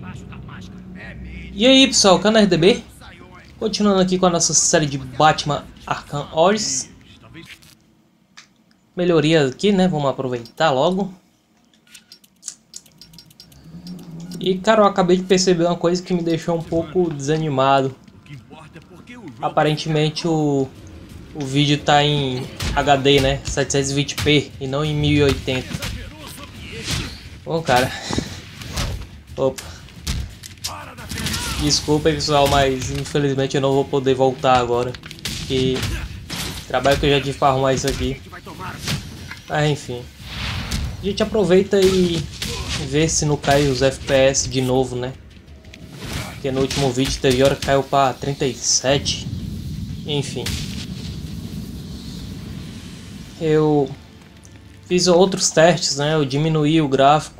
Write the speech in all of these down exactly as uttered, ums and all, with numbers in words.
E aí pessoal, canal R D B, continuando aqui com a nossa série de Batman Arkham Origins. Melhorias aqui, né? Vamos aproveitar logo. E cara, eu acabei de perceber uma coisa que me deixou um pouco desanimado. Aparentemente o, o vídeo tá em H D, né? setecentos e vinte p e não em mil e oitenta. Bom cara, opa, desculpa aí pessoal, mas infelizmente eu não vou poder voltar agora, porque trabalho que eu já tive para arrumar isso aqui. Mas enfim, a gente aproveita e vê se não cai os F P S de novo, né? Porque no último vídeo teve hora que caiu para trinta e sete. Enfim, eu fiz outros testes, né? Eu diminuí o gráfico.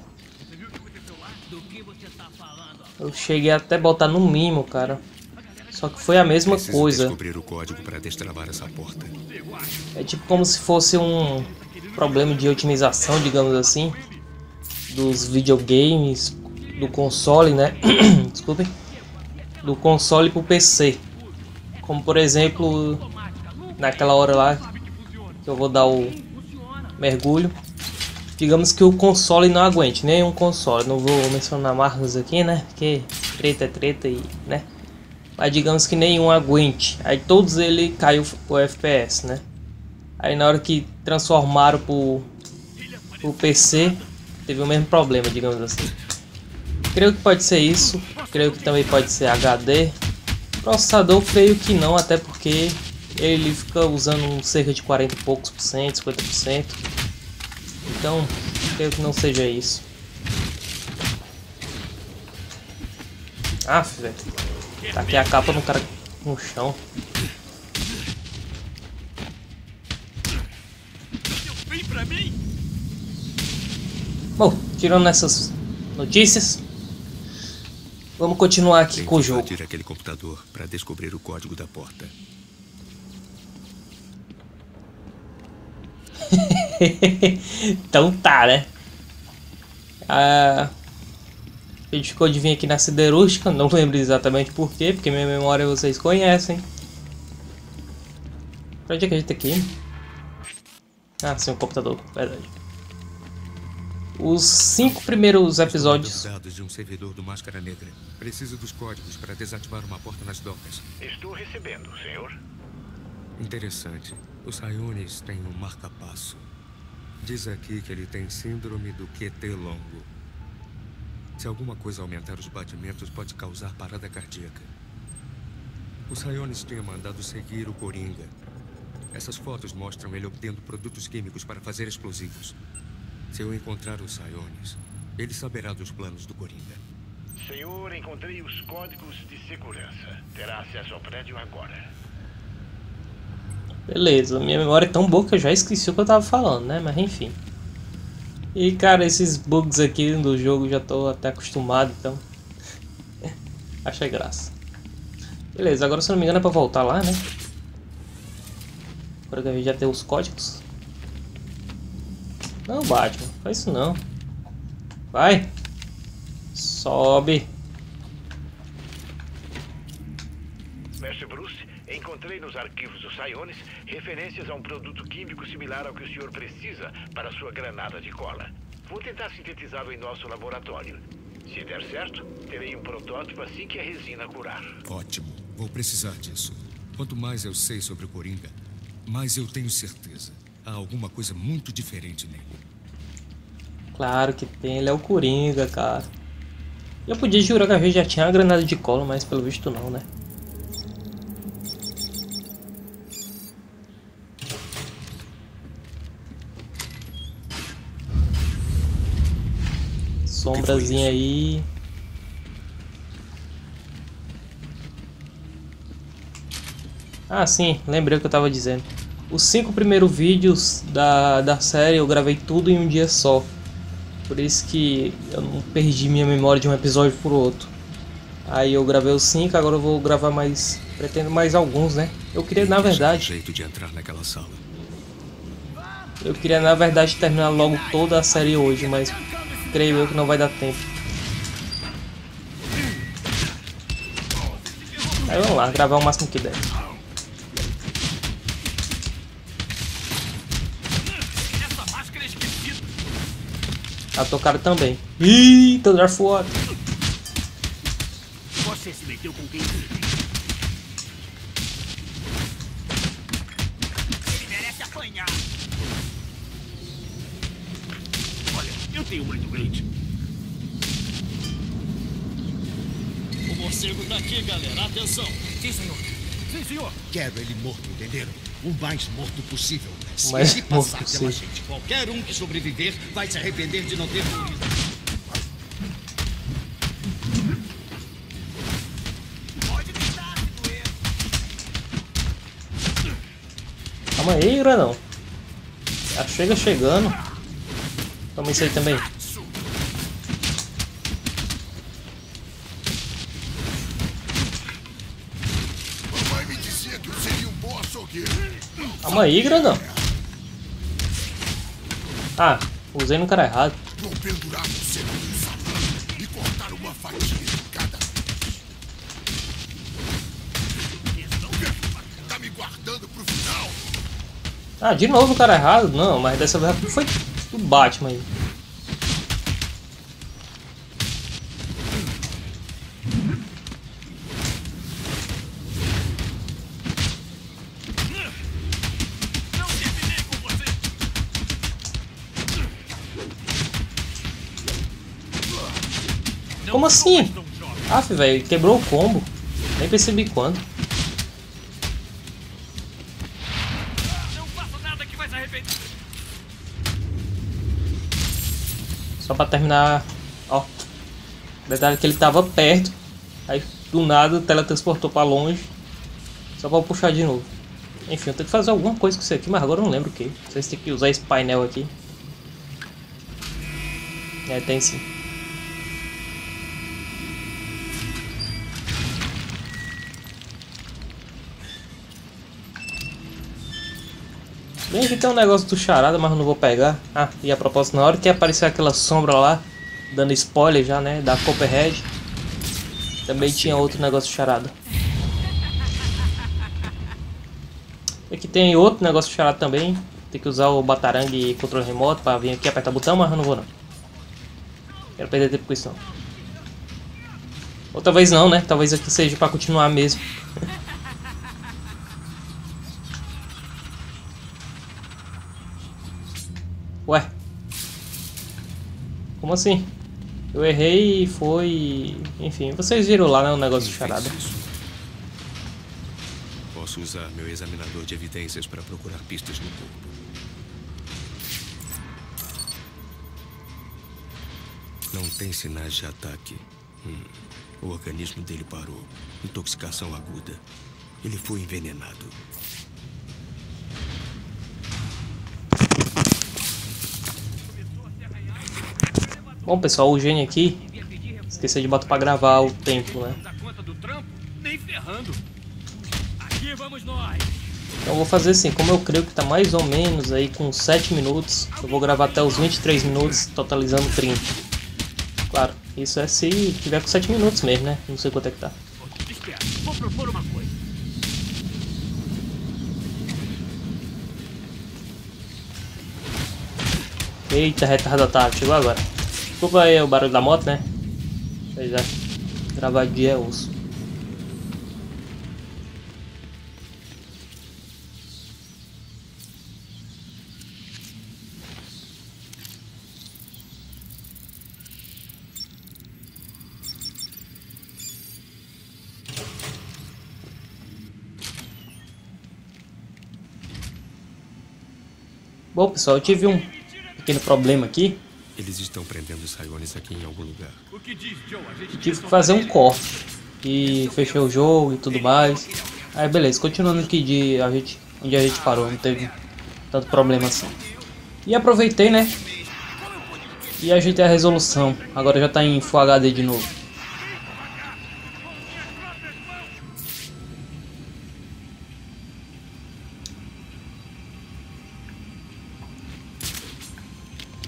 Eu cheguei até botar no mínimo, cara. Só que foi a mesma Preciso coisa. descobrir o código para destravar essa porta. É tipo como se fosse um problema de otimização, digamos assim, dos videogames, do console, né? Desculpem. Do console pro P C. Como por exemplo, naquela hora lá que eu vou dar o mergulho. Digamos que o console não aguente, nem um console. Não vou mencionar marcas aqui, né? Porque treta é treta e, né? Mas digamos que nenhum aguente. Aí todos ele caiu o F P S, né? Aí na hora que transformaram pro, pro P C, teve o mesmo problema, digamos assim. Creio que pode ser isso. Creio que também pode ser H D. Processador, creio que não, até porque ele fica usando cerca de quarenta e poucos por cento, cinquenta por cento. Então, creio que não seja isso. Ah, velho. Tá aqui a capa no cara no chão. Bom, tirando essas notícias, vamos continuar aqui Tem com o que jogo. invadir aquele computador para descobrir o código da porta. Então tá, né? Ah, a gente ficou de vir aqui na siderúrgica. Não lembro exatamente porquê, porque minha memória vocês conhecem. Pra onde é que a gente tem que ir? Ah, sim, o computador, verdade. Os cinco primeiros episódios. Estou dados de um servidor do Máscara Negra. Preciso dos códigos para desativar uma porta nas docas. Estou recebendo, senhor. Interessante. O Sionis tem um marca-passo. Diz aqui que ele tem síndrome do Q T longo. Se alguma coisa aumentar os batimentos, pode causar parada cardíaca. O Sionis tinha mandado seguir o Coringa. Essas fotos mostram ele obtendo produtos químicos para fazer explosivos. Se eu encontrar o Sionis, ele saberá dos planos do Coringa. Senhor, encontrei os códigos de segurança. Terá acesso ao prédio agora. Beleza, minha memória é tão boa que eu já esqueci o que eu tava falando, né? Mas enfim. E cara, esses bugs aqui do jogo já tô até acostumado, então achei graça. Beleza, agora se não me engano é pra voltar lá, né? Agora que a gente já tem os códigos. Não, Batman, faz isso não. Vai. Sobe. Mestre Bruce, encontrei nos arquivos do Sionis referências a um produto químico similar ao que o senhor precisa para sua granada de cola. Vou tentar sintetizá-lo em nosso laboratório. Se der certo, terei um protótipo assim que a resina curar. Ótimo. Vou precisar disso. Quanto mais eu sei sobre o Coringa, mais eu tenho certeza. Há alguma coisa muito diferente nele. Claro que tem, ele é o Coringa, cara. Eu podia jurar que a gente já tinha a granada de cola, mas pelo visto não, né? Sombrazinha aí. Ah, sim, lembrei o que eu tava dizendo. Os cinco primeiros vídeos da, da série eu gravei tudo em um dia só. Por isso que eu não perdi minha memória de um episódio por outro. Aí eu gravei os cinco, agora eu vou gravar mais. Pretendo mais alguns, né? Eu queria, na verdade. Jeito de entrar naquela sala. Eu queria, na verdade, terminar logo toda a série hoje, mas creio eu que não vai dar tempo. Aí vamos lá, gravar o máximo que der. A tocada também. Ih, Thunder Force. Você se meteu com quem? Ele merece apanhar. Olha, eu tenho uma doente. O morcego tá aqui, galera. Atenção. Sim, senhor. Sim, senhor. Quero ele morto, entenderam? O mais morto possível. Se Mais ele morto passar possível. pela gente, qualquer um que sobreviver vai se arrepender de não ter morrido. Pode tentar se doer. Calma aí, grandão. Já chega chegando. Toma isso aí também. Mamãe me dizia que eu seria um bom açougueiro. Calma aí, grandão. Ah, usei no cara errado. Vou pendurar você no salão e cortar uma fatia de cada vez. Tá me guardando pro final. Ah, de novo o cara errado? Não, mas dessa vez foi o Batman aí. Não terminei com você. Como assim? Aff, velho, quebrou o combo. Nem percebi quando. Não faço nada que vai se arrepender. Só pra terminar. Ó. Detalhe que ele tava perto. Aí do nada teletransportou pra longe. Só pra eu puxar de novo. Enfim, eu tenho que fazer alguma coisa com isso aqui, mas agora eu não lembro o que. Vocês têm que usar esse painel aqui. É, tem sim. Bem, aqui tem um negócio do charada, mas eu não vou pegar. Ah, e a propósito, na hora que apareceu aquela sombra lá, dando spoiler já, né, da Copperhead, também tinha outro negócio do charada. Aqui tem outro negócio do charada também. Tem que usar o batarangue e controle remoto pra vir aqui apertar o botão, mas eu não vou não. Quero perder tempo com isso não. Ou talvez não, né? Talvez aqui seja pra continuar mesmo. Ué. Como assim? Eu errei e foi... Enfim, vocês viram lá, né, o negócio do charada. Posso usar meu examinador de evidências para procurar pistas no corpo. Não tem sinais de ataque. Hum. O organismo dele parou. Intoxicação aguda. Ele foi envenenado. Bom, pessoal, o gênio aqui esqueceu de botar pra gravar o tempo, né? Dá conta do trampo? Nem ferrando. Aqui vamos nós. Então eu vou fazer assim, como eu creio que tá mais ou menos aí com sete minutos, eu vou gravar até os vinte e três minutos, totalizando trinta. Claro, isso é se tiver com sete minutos mesmo, né? Não sei quanto é que tá. Espera, vou propor uma coisa. Eita, retardatário, chegou agora. Desculpa aí o barulho da moto, né? Pois é, gravar dia é osso. Bom, pessoal, eu tive um pequeno problema aqui. Eles estão prendendo os Saiones aqui em algum lugar. O que diz, Joe? A gente Tive que fazer um corte. E fechei o jogo e tudo mais. Aí beleza, continuando aqui de a gente, onde a gente parou, não teve tanto problema assim. E aproveitei, né? E ajeitei a resolução. Agora já tá em Full H D de novo.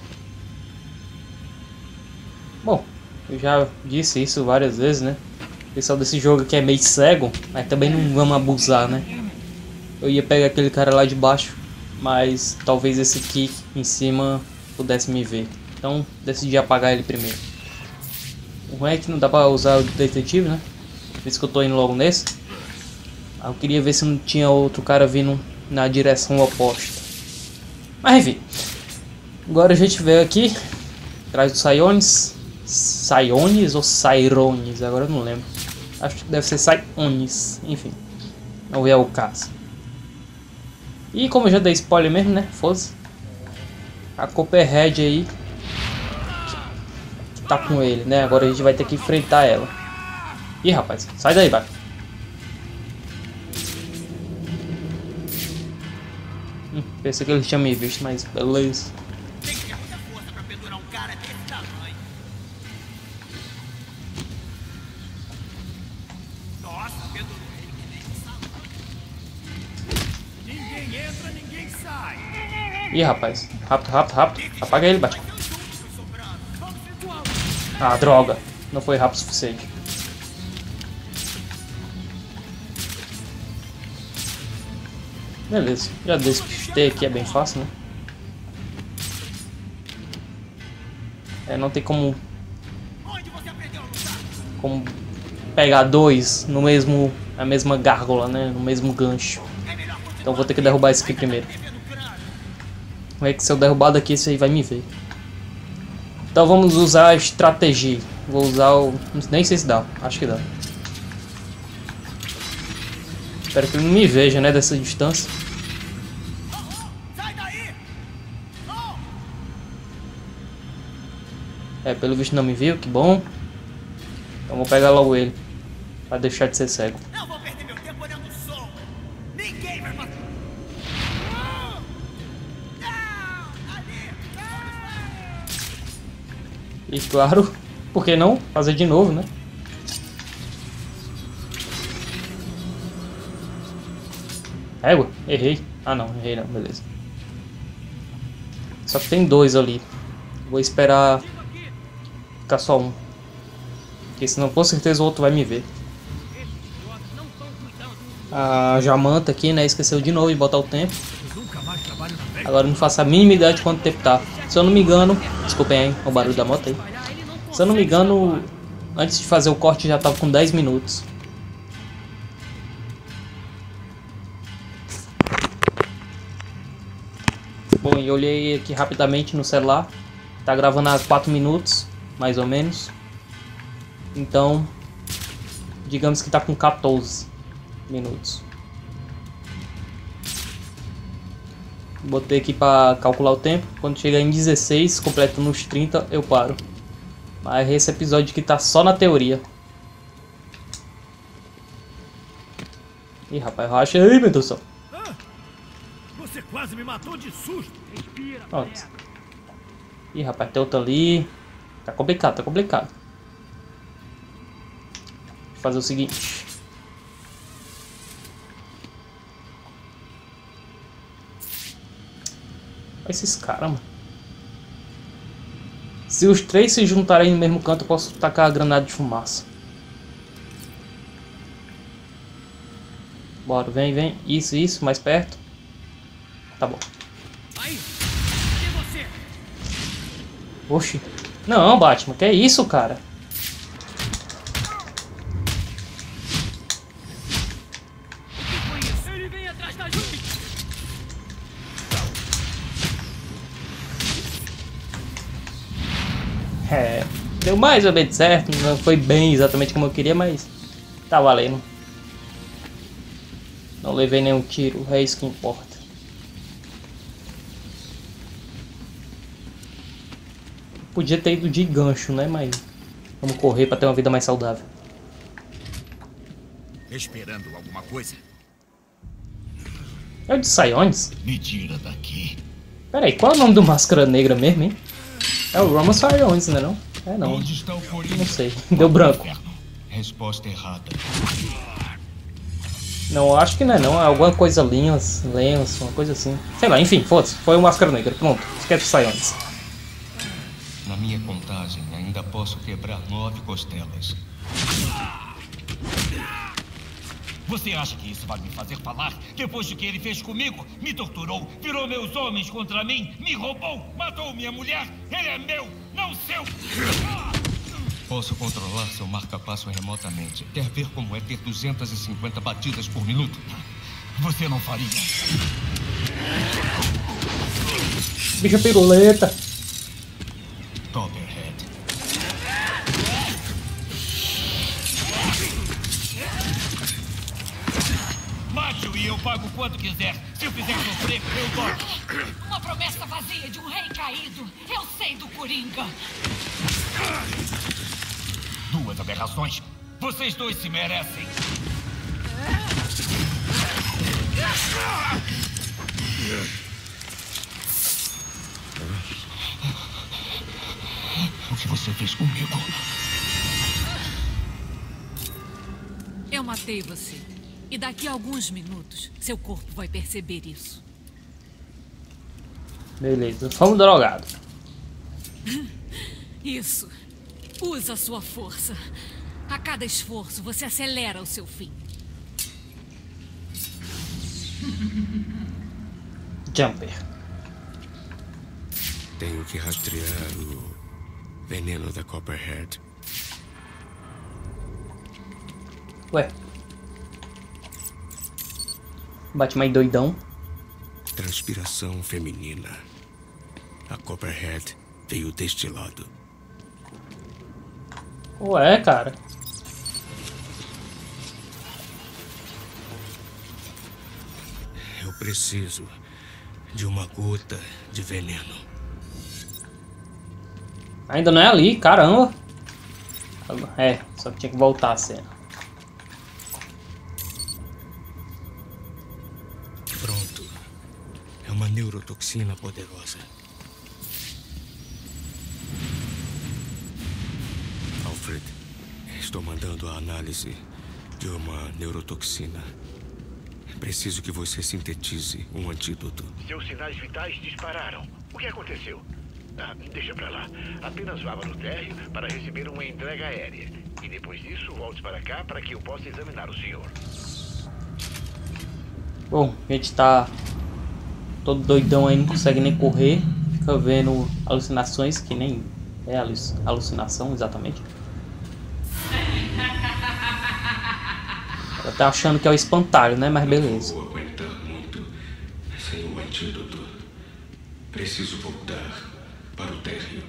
Bom, eu já disse isso várias vezes, né? pessoal desse jogo aqui é meio cego, mas também não vamos abusar, né? Eu ia pegar aquele cara lá de baixo, mas talvez esse aqui em cima pudesse me ver. Então decidi apagar ele primeiro. O ruim é que não dá pra usar o detetive, né? Por isso que eu tô indo logo nesse. Eu queria ver se não tinha outro cara vindo na direção oposta. Mas enfim. Agora a gente veio aqui atrás do Saiones. Saiones ou Sairones? Agora eu não lembro. Acho que deve ser Saiones. Enfim. Não é o caso. E como eu já dei spoiler mesmo, né? Foda-se. A Copperhead aí tá com ele, né? Agora a gente vai ter que enfrentar ela. Ih, rapaz, sai daí, vai. Hum, pensei que ele tinha me visto, mas beleza. Tem que ter muita força pra pendurar um cara desse tamanho. Nossa, pendurou ele que nem salão. Ninguém entra, ninguém sai. Ih, rapaz, rápido, rápido, rápido. Apaga ele, bate. Ah, droga. Não foi rápido o suficiente. Beleza, já despistei aqui, é bem fácil, né? É, não tem como Como pegar dois no mesmo, na mesma gárgula, né? No mesmo gancho. Então vou ter que derrubar esse aqui primeiro. É que se eu derrubar daqui, esse aí vai me ver. Então vamos usar a estratégia. Vou usar o... nem sei se dá, acho que dá. Espero que ele não me veja, né, dessa distância. É, pelo visto não me viu, que bom. Então vou pegar logo ele, pra deixar de ser cego. Não vou perder meu tempo olhando o som. Ninguém vai matar. E claro, por que não fazer de novo, né? Égua, errei. Ah não, errei não, beleza. Só que tem dois ali. Vou esperar ficar só um. Porque senão com certeza o outro vai me ver. A Jamanta aqui, né, esqueceu de novo de botar o tempo. Agora eu não faço a mínima ideia de quanto tempo tá. Se eu não me engano, desculpem aí o barulho da moto aí. Se eu não me engano, antes de fazer o corte já tava com dez minutos. Bom, eu olhei aqui rapidamente no celular. Tá gravando há quatro minutos, mais ou menos. Então, digamos que tá com quatorze minutos. Botei aqui para calcular o tempo. Quando chegar em dezesseis, completando os trinta, eu paro. Mas esse episódio aqui tá só na teoria. Ih, rapaz, racha aí, meu Deus do céu. Ah, você quase me matou de susto. Respira. Pronto. Ih, rapaz, tem outro ali. Tá complicado, tá complicado. Vou fazer o seguinte. Olha esses caras, mano. Se os três se juntarem no mesmo canto, eu posso tacar a granada de fumaça. Bora, vem, vem. Isso, isso, mais perto. Tá bom. Aí, cadê você? Oxi. Não, Batman, que é isso, cara? O que foi isso? Ele vem atrás da gente. É, deu mais ou menos certo, não foi bem exatamente como eu queria, mas tá valendo. Não levei nenhum tiro, é isso que importa. Podia ter ido de gancho, né, mas vamos correr pra ter uma vida mais saudável. Esperando alguma coisa? É o de Saiones? Me tira daqui. Pera aí, qual é o nome do Máscara Negra mesmo, hein? É o Roman Saiones, né não? É não, Onde está o Coringa? não sei, deu branco. Resposta errada. Não, acho que não é não, é alguma coisa linhas, lenço, uma coisa assim. Sei lá, enfim, foda-se, foi o Máscara Negra, pronto, esquece o Saiones. Na minha contagem, ainda posso quebrar nove costelas. Você acha que isso vai me fazer falar? Depois do que ele fez comigo, me torturou, virou meus homens contra mim, me roubou, matou minha mulher. Ele é meu, não seu. Posso controlar seu marca-passo remotamente. Quer ver como é ter duzentas e cinquenta batidas por minuto? Você não faria. Bicha piruleta. Copperhead. Mate-o e eu pago quanto quiser. Se eu fizer sofrer, eu dou. Uma promessa vazia de um rei caído. Eu sei do Coringa. Duas aberrações. Vocês dois se merecem. O que você fez comigo? Eu matei você. E daqui a alguns minutos, seu corpo vai perceber isso. Beleza, fomos drogados. Isso. Usa a sua força. A cada esforço, você acelera o seu fim. Jumper. Tenho que rastrear o veneno da Copperhead. Ué. Batman aí doidão. Transpiração feminina. A Copperhead veio deste lado. Ué, cara. Eu preciso de uma gota de veneno. Ainda não é ali, caramba. É, só que tinha que voltar a cena. Pronto. É uma neurotoxina poderosa. Alfred, estou mandando a análise de uma neurotoxina. Preciso que você sintetize um antídoto. Seus sinais vitais dispararam. O que aconteceu? Ah, deixa pra lá. Apenas vá para o térreo para receber uma entrega aérea. E depois disso, volte para cá para que eu possa examinar o senhor. Bom, a gente tá todo doidão aí, não consegue nem correr. Fica vendo alucinações, que nem é alucinação exatamente. Ela tá achando que é o espantalho, né? Mas beleza. Não vou aguentar muito sem o antídoto. Preciso voltar para o térreo.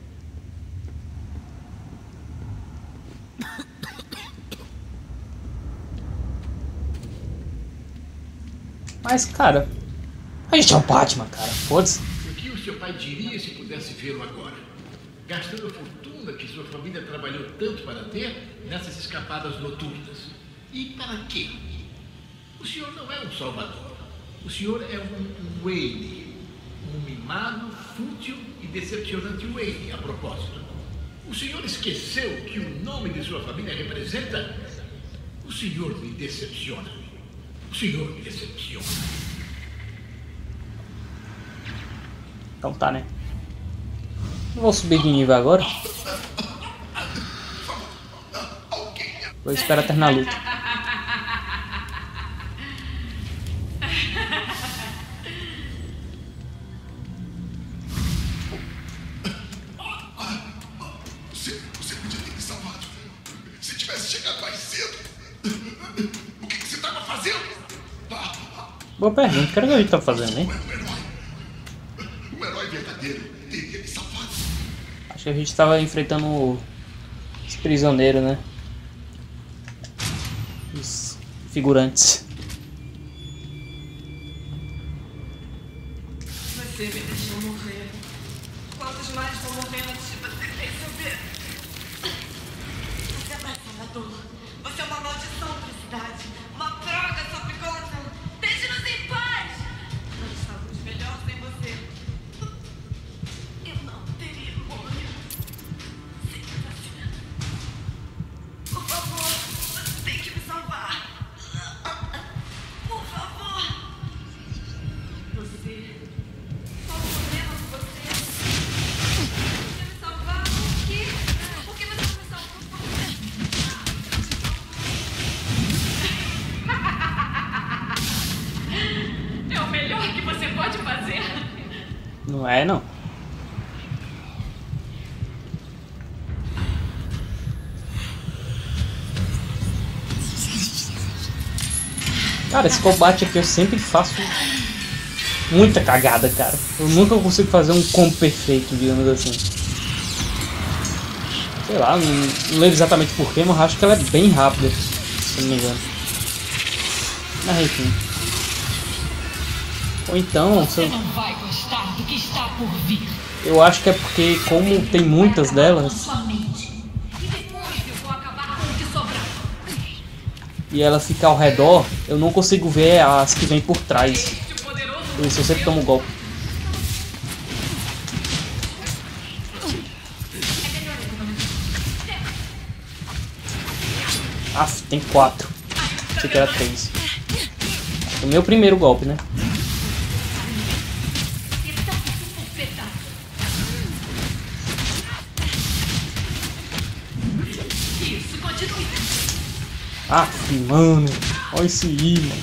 Mas, cara, a gente é o Batman, cara. Foda-se. O que o seu pai diria se pudesse vê-lo agora? Gastando a fortuna que sua família trabalhou tanto para ter nessas escapadas noturnas. E para quê? O senhor não é um salvador. O senhor é um Wayne. Um mimado, fútil e decepcionante Wayne, a propósito. O senhor esqueceu que o nome de sua família representa? O senhor me decepciona. O senhor me decepciona. Então tá, né? Não vou subir de nível agora. Vou esperar terminar a luta. Você, você podia ter me salvado. Se tivesse chegado mais cedo. O que, que você estava fazendo? Boa pergunta, o que a gente tá fazendo, hein? Um herói. Um herói verdadeiro teria me salvado. Acho que a gente tava enfrentando os prisioneiros, né? Os figurantes. Você me deixou morrer. Quantos mais vão morrer antes de você perceber? Você não é salvador. Você é uma maldição para a cidade. Uma droga sobre Gotham. Deixe-nos em paz. Nós estávamos melhor sem você. Eu não teria morrido. Por favor, você tem que me salvar. Não é, não. Cara, esse combate aqui eu sempre faço muita cagada, cara. Eu nunca consigo fazer um combo perfeito, digamos assim. Sei lá, não, não lembro exatamente porquê, mas acho que ela é bem rápida, se não me engano. Mas enfim. Ou então... Você não vai gostar do que está por vir. Eu acho que é porque, como tem muitas delas... E ela fica ao redor, eu não consigo ver as que vêm por trás. Por isso eu sempre tomo golpe. Ah, tem quatro. Achei que era três. O meu primeiro golpe, né? Ah, mano. Olha esse imã.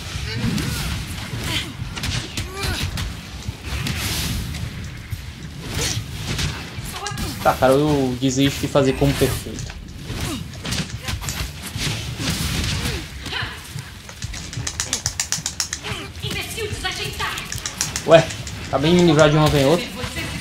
Tá, cara, eu desisto de fazer como perfeito. Ué, acabei de me livrar de uma vem outra.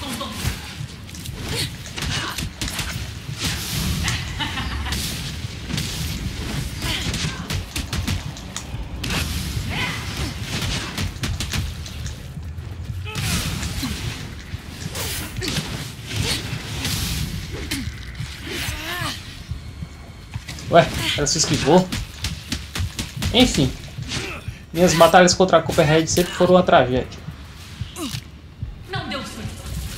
Ué, ela se esquivou. Enfim, minhas batalhas contra a Copperhead sempre foram uma tragédia. Não deu certo.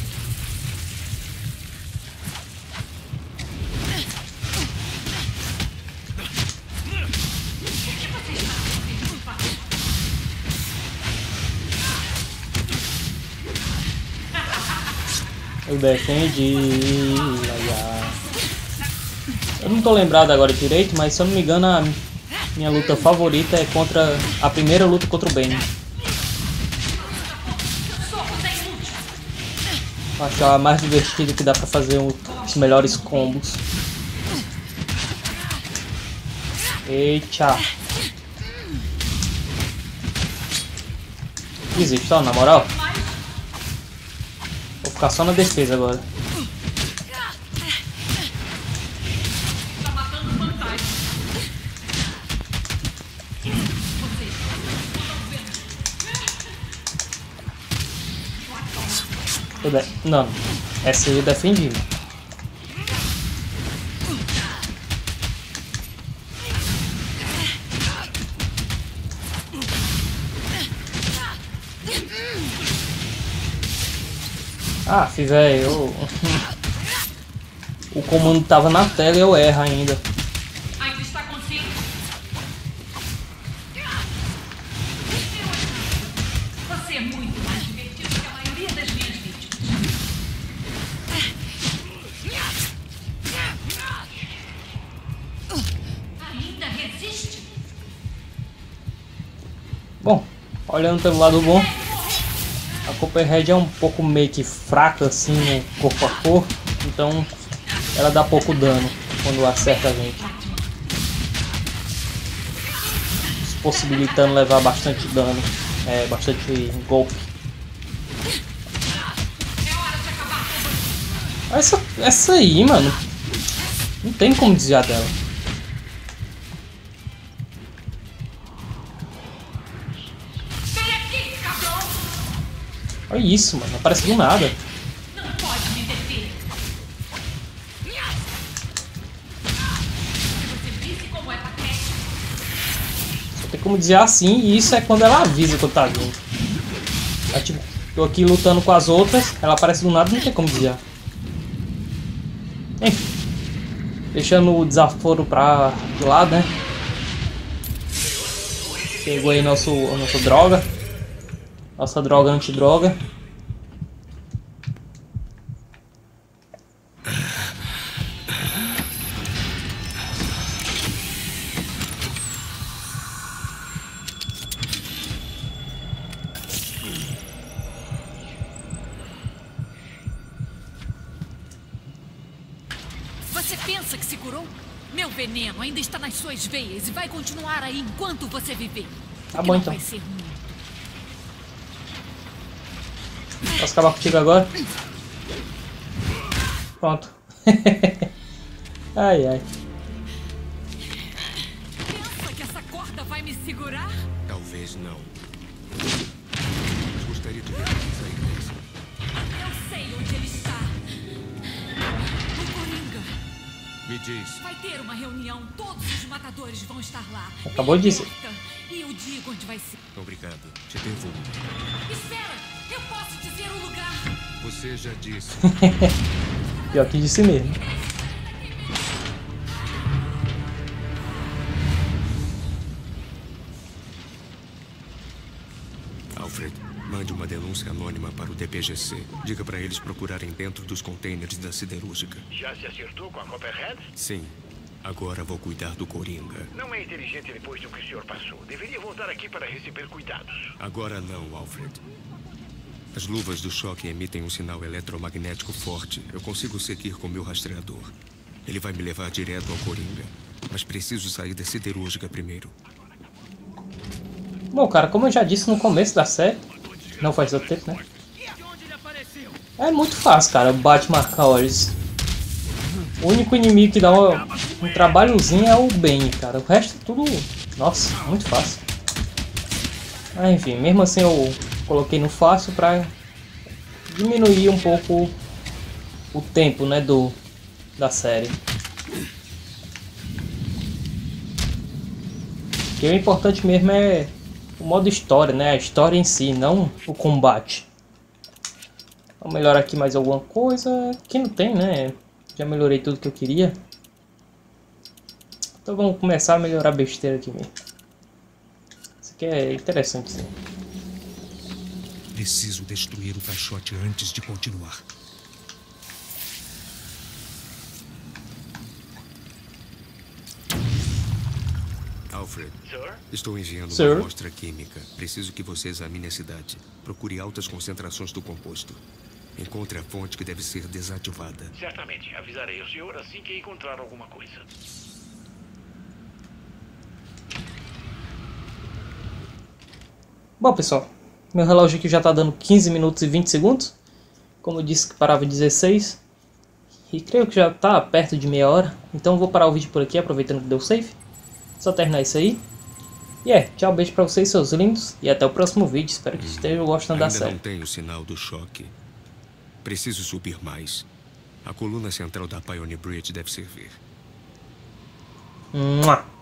Eu defendi. Eu não tô lembrado agora direito, mas se eu não me engano a minha luta favorita é contra a primeira luta contra o Bane. Acho a mais divertida, que dá pra fazer os melhores combos. Eita. Existe, ó, na moral. Vou ficar só na defesa agora. Não, essa aí eu defendi. Ah, velho, o comando tava na tela e eu erro ainda. Ainda está consciente? Você é muito mais divertido que a maioria das minhas vítimas. Ainda resiste? Bom, olhando pelo lado bom, a Copperhead é um pouco meio que fraca assim, né, corpo a corpo, então ela dá pouco dano quando acerta a gente, possibilitando levar bastante dano, é, bastante golpe. Essa, essa aí, mano, não tem como desviar dela. Olha isso, mano, aparece do nada. Não pode me deter. Você disse como é patético. Só tem como desviar assim, e isso é quando ela avisa que eu tá vindo. Aí, tipo, tô aqui lutando com as outras, ela aparece do nada e não tem como desviar. Enfim, deixando o desaforo pra de lado, né? Chegou aí nosso, nossa droga. Nossa droga antidroga. doença que se curou? Meu veneno ainda está nas suas veias e vai continuar aí enquanto você viver. Tá bom, então. Vai ser muito. Posso acabar contigo agora? Pronto. Ai, ai. Pensa que essa corda vai me segurar? Talvez não. Mas gostaria de ver você sair dessa. Eu sei onde ele está. O Coringa. Me diz. Vai ter uma reunião. Todos os matadores vão estar lá. Acabou de dizer. E eu digo onde vai ser. Obrigado. Te devolvo. Espera! Eu posso dizer o lugar. Você já disse. Pior que disse mesmo. Alfred, mande uma denúncia anônima para o D P G C. Diga para eles procurarem dentro dos containers da siderúrgica. Já se acertou com a Copperhead? Sim. Agora vou cuidar do Coringa. Não é inteligente depois do que o senhor passou. Deveria voltar aqui para receber cuidados. Agora não, Alfred. As luvas do choque emitem um sinal eletromagnético forte. Eu consigo seguir com meu rastreador. Ele vai me levar direto ao Coringa. Mas preciso sair da siderúrgica primeiro. Bom, cara, como eu já disse no começo da série, não faz tanto tempo, né? É muito fácil, cara, o Batman Arkham. O único inimigo que dá um, um trabalhozinho é o Bane, cara. O resto é tudo... Nossa, muito fácil. Ah, enfim, mesmo assim eu coloquei no fácil pra diminuir um pouco o tempo, né, do, da série. Porque o importante mesmo é o modo história, né? A história em si, não o combate. Vou melhorar aqui mais alguma coisa. Aqui não tem, né? Já melhorei tudo que eu queria. Então vamos começar a melhorar a besteira aqui mesmo. Isso aqui é interessante, sim. Preciso destruir o caixote antes de continuar. Alfred, Sir? estou enviando Sir? uma amostra química. Preciso que você examine a cidade. Procure altas concentrações do composto. Encontre a fonte que deve ser desativada. Certamente. Avisarei o senhor assim que encontrar alguma coisa. Bom, pessoal, meu relógio aqui já está dando quinze minutos e vinte segundos. Como eu disse que parava em dezesseis. E creio que já está perto de meia hora. Então eu vou parar o vídeo por aqui, aproveitando que deu save. Só terminar isso aí. E é, tchau, beijo pra vocês, seus lindos. E até o próximo vídeo. Espero que estejam gostando da série. Ainda não tenho o sinal do choque. Preciso subir mais. A coluna central da Pioneer Bridge deve servir. Mua.